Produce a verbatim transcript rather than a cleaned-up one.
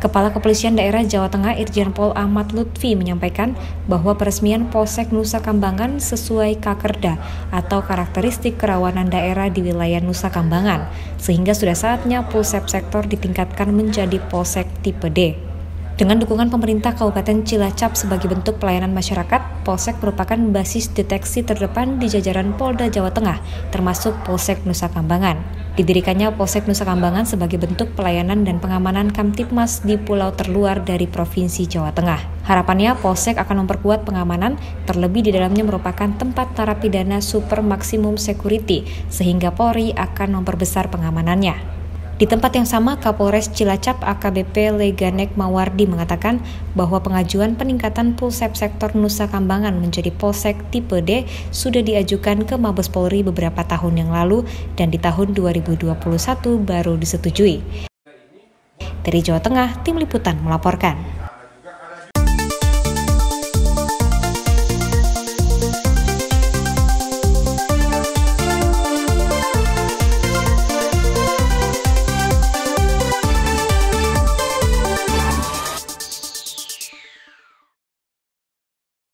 Kepala Kepolisian Daerah Jawa Tengah Irjen Pol Ahmad Lutfi menyampaikan bahwa peresmian Polsek Nusa Kambangan sesuai Kakerda atau karakteristik kerawanan daerah di wilayah Nusa Kambangan, sehingga sudah saatnya Polsek sektor ditingkatkan menjadi Polsek tipe D. Dengan dukungan pemerintah Kabupaten Cilacap sebagai bentuk pelayanan masyarakat, Polsek merupakan basis deteksi terdepan di jajaran Polda Jawa Tengah, termasuk Polsek Nusa Kambangan. Didirikannya Polsek Nusa Kambangan sebagai bentuk pelayanan dan pengamanan Kamtibmas di pulau terluar dari Provinsi Jawa Tengah. Harapannya Polsek akan memperkuat pengamanan, terlebih di dalamnya merupakan tempat narapidana super maksimum security, sehingga Polri akan memperbesar pengamanannya. Di tempat yang sama, Kapolres Cilacap A K B P Leganek Mawardi mengatakan bahwa pengajuan peningkatan Polsek sektor Nusa Kambangan menjadi Polsek tipe D sudah diajukan ke Mabes Polri beberapa tahun yang lalu dan di tahun dua ribu dua puluh satu baru disetujui. Dari Jawa Tengah, Tim Liputan melaporkan.